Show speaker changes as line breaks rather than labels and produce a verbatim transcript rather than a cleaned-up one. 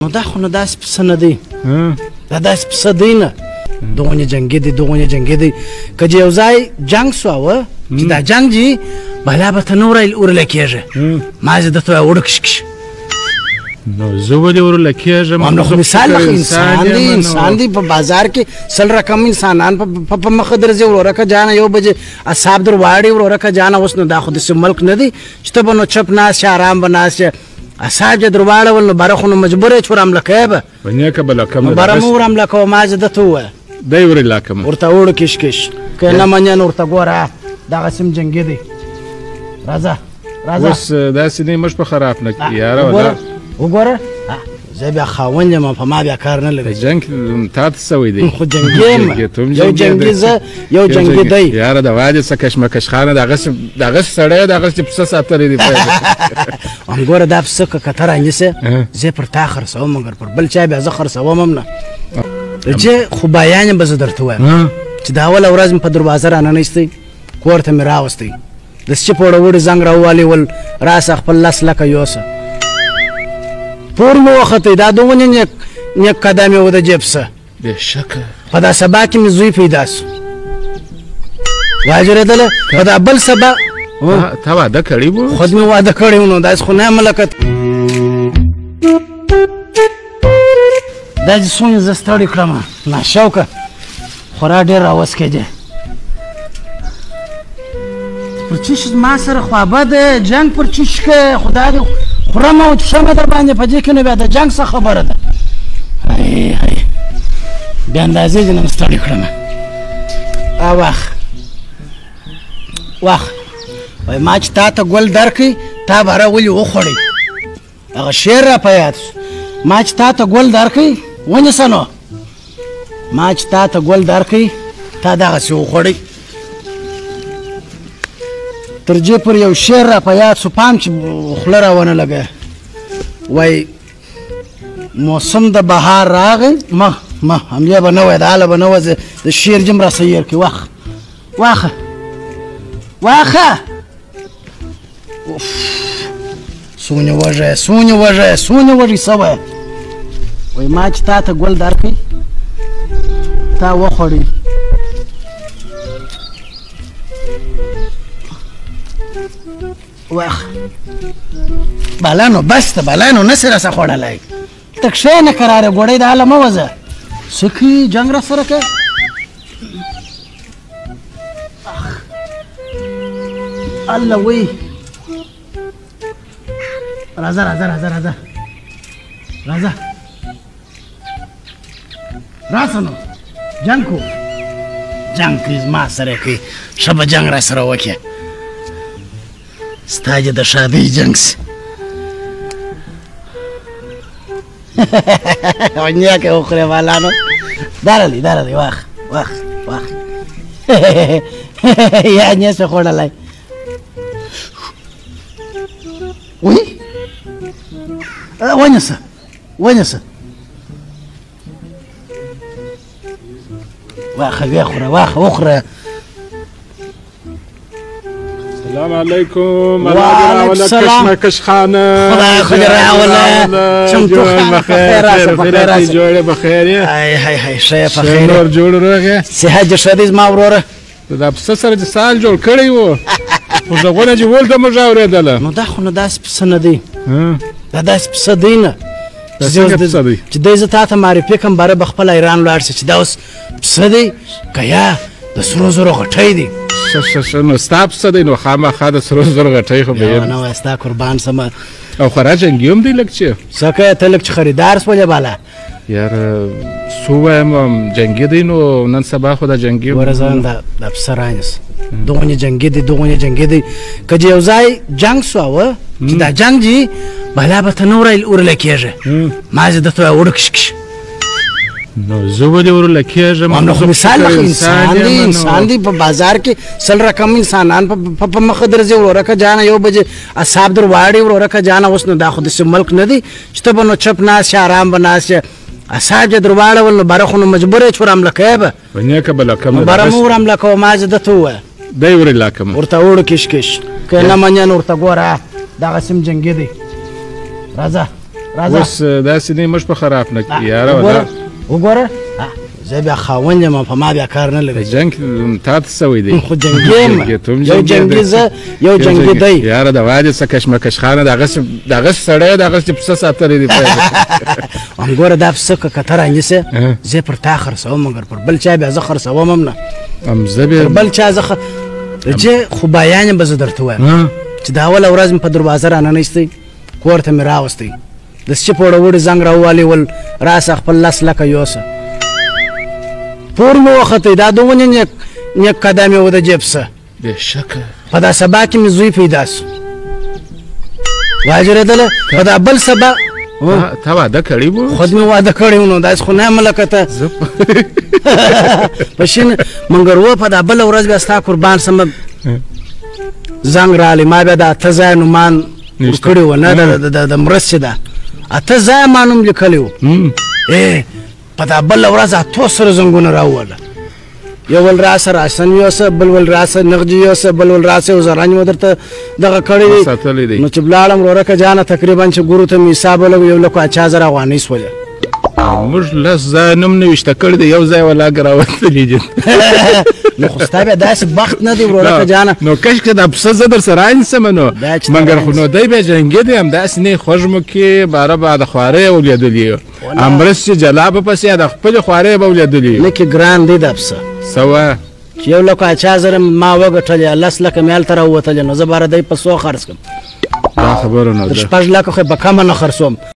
نو دا خو نو داسې پسه نه دی دا داسې پسه دی نه دغونې جنګي دی دغونې جنګي دی که چې یو ځای جنګ سوه چې دا جنګ جي بلا به ته نه ورله کېږي ما زه درته وایه وړه کش
نو زه ولې ورله کېږم
نو خو مثال لکه انسان دی انسان دی په بازار کې سل رقم انسانان په مخه درځي ورورکه جانه یو بجې اصحاب در واړي ورورکه جانه اوس نو دا خو داسې ملک نه دی چې ته به نو چپ ناست شې ارام به ناست شې اصحاب چې در واړول نو بره خو نو مجبور یې چې ور حمله کوې به
په نیکه به لکم
بره مه ور حمله کوه ما زه درته ووایه
دی ورې لکم
ورته وړو کش کش که نه منې نو ورته ګوره دغسې هم جنګي دی راځه راځه
اوس داسې نه موږ په خراب نه کړي یاره ولا
وګوره زه بیا خاوند یم په ما بیا کار نه لري
جنګ تا ته سوی دی
خو جنګي یم یو جنګي زه یو جنګي دی
یاره د واجې څه کشمکش خانه دغسې دغسې سړی دغسې پسه ساتلی دی
ګوره دا پسه که کته رانیسې زه پر تا خرڅوم مګر پر بل چا بیا زه خرڅوم هم نه چې خو بیان به زه درته وایم چې د اوله ورځ مې په دروازه راننیستی کور ته مې راوستی د سچې په وړه وړې زنګ راووالېول راسه خپل لس لکه یوسه پور مې وختې دا دومره نیک نیک قدم یې و د جیب څه
بېشکه
په دا سبا کې مې زوی پیدا سو واجرېدله په دا بل سبا
تا واده کړی و
خود مې واده کړی و نو داسې خو نه یم لکه دا چې څومره زه ستړی کړم ناشوکه خورا ډېر راوسکېدې پر چیش ما سره خوابه ده جنګ پر چیش که خدا دې خورم او چشمه در باندې په دې کې نو بیا د جنګ څه خبره ده هی هی بیا اندازې دې نن ستړی کړم واخ واخ وایي ما چې تا ته ګل درکړي تا به هره ولې وخوړئ هغه شعر را په یاد شو ما چې تا ته ګل درکړي ونیسه نو ما چې تا ته ګل درکړي تا دغسې وخوړئ تر دې پر یو شعر را په یاد شو پام چې خوله را ونه لګی وایي موسم د بهار راغی مه مه همدې به نه وای د هله به نه وای د شعر جم را سیر کړي واخه واخه واخه څونه وږی څونه وږی څونه وږی سوی وایي ما چې تا ته ګل درکړي تا وخوړې واخ بالا نو بس ته بالا نو نسې راسه خوړلی ته کښېنه کراره ګوړی د هله مه وځه څه کوي جنګ را سره کوې الله وی راځه راځه راځه راځه راځه راسه نو جنګ کو جنګ کوي زما سره کوي ښه به جنګ را سره وکړې ستا چې د شادۍ جنګ سي نیکه وخورې بالانو درلی درلی واخ واخ واخ یا نیسې خوړلی وی ونیسه ونیسه واخه ویې خوره واخه وخوره
السلام علیکم
وعلیکم السلام
کشمکش خانه
خدای خو دې راوله چمتو خان بخیر راسه بخیر راسه
جوړې بخیر یې
ای های های ښه یې په خیر
نور جوړ روغ یې
صحت دې ښه دی زما وروره
دا پسه سره چې سال جوړ کړی و خو غوږونه چې ولته موږ اورېدله
نو دا خو نو داسې پسه نه دی دا داسې پسه دی نه
دا څنګه پسه دی
چې دی زه تا ته معرفي کړم باره به خپل ایران ولاړ شي چې دا اوس پسه دی که یا د سرو زرو غټی دی
ښه ښه ښه نو ستا پسه دی نو خامخا د سرو زرو غټۍ خو به
نه وایه ستا قربان سمه
او خورا جنګي هم دی لږ چې
څه کوې ته لږ چې خریدار سولې بالا
یاره څه ووایم جنګي دی نو نن سبا خو دا جنګي
ګوره زه دا دا پسه رانیسه دغونې جنګي دی دغونې جنګي دی که چې یو ځای جنګ سوه چې دا جنګ جي بلا به ته نه ورله کېږي ما زه درته وایه وړه کش کش
نو زه ولې ورله کېږم
نو خو مثال لکه انسان دی انسان دی په بازار کې سل رقم انسانان په مخه درځي ورورکه جانه یو بجې اصحاب در واړي ورورکه جانه اوس نو دا خو داسې ملک نه دی چې ته به نو چپ ناست شې ارام به ناست شې اصحاب چې در واړول نو بره خو نو مجبور یې چې ور حمله کوې به
په نیکه به لکم
بره مه ور حمله کوه ما زه درته ووایه
دی ورې لکم
ورته وړو کش کش که نه منې نو ورته ګوره دغسې هم جنګي دی راځه
اوس داسې نه موږ په خراب نه کړي یاره ولا
وګوره زه بیا خاوند یم په ما بیا کار نه لري
جنګ تا ته څه وی دی
خو جنګي یم یو جنګي زه یو جنګي دی
یاره د واده څه کشمکش خانه دغسې دغسې سړی دغسې پسه ساتلی دی
ګوره دا پسه که کته رانیسې زه پر تا خرڅوم مګر پر بل چا بیا زه خرڅوم هم نه
هم زه بیا
پر بل چا زه چې خو بیان به زه درته وایم چې د اوله ورځ مې په دروازه راننیستی کور ته مې راوستی د سچپ وړه وړې زنګ راووالې ول راسه خپل لس لکه یوسه پور مې وختې دا دومره نیک نیک قدم یې و د جیب څه
بېشکه
په دا سبا کې مې زوی پیدا سو واجرېدله په دا بل سبا
تا واده کړی و
خود مې واده کړی و نو داسې خو نه یم لکه ته په شین مګر و په دا بله ورځ بیا ستا قربان سمه زنګ رالی ما بیا د اته ځایه نومان ورکړي وو نه د مرستې ده اته ځایه ما نوم لیکلی و په دا بله ورځ اتو سره زنګونه راووله یو ول راسه راشن یوسه بل ول راسه نغجي یوسه بل ول راسه یو زرانج مو درته دغه کړی دی نو چې بلاړم ورورکه جانه تقریبا چې ګورو ته مې حساب ولګو یو لکو اچا زره افغانۍ سولې
موږ لس ځایه نوم نوشته کړی دی یو ځای ولاګ راوتلی دي
نو خو ستا بیا داسې بخت نه دی ورورکه جانه
نو کشکې دا پسه زه در سره رانیسم نو مګر خو نو دی بیا جنګي دی همداسې نه خوږ مو کې باره به د خوارۍ ولیدلي امرس چې جلا به پسې د خپلې خوارۍ به ولیدلي
نه کې ګران دی دا پسه
سوا
چې یو لکه اچا زره ما وګټلې لس لکه مې هلته راووتلې نو زه باره دی په څو خرڅ کړم
دا خبره نه ده
شپږ لکه خو یې به کمه نه خرڅوم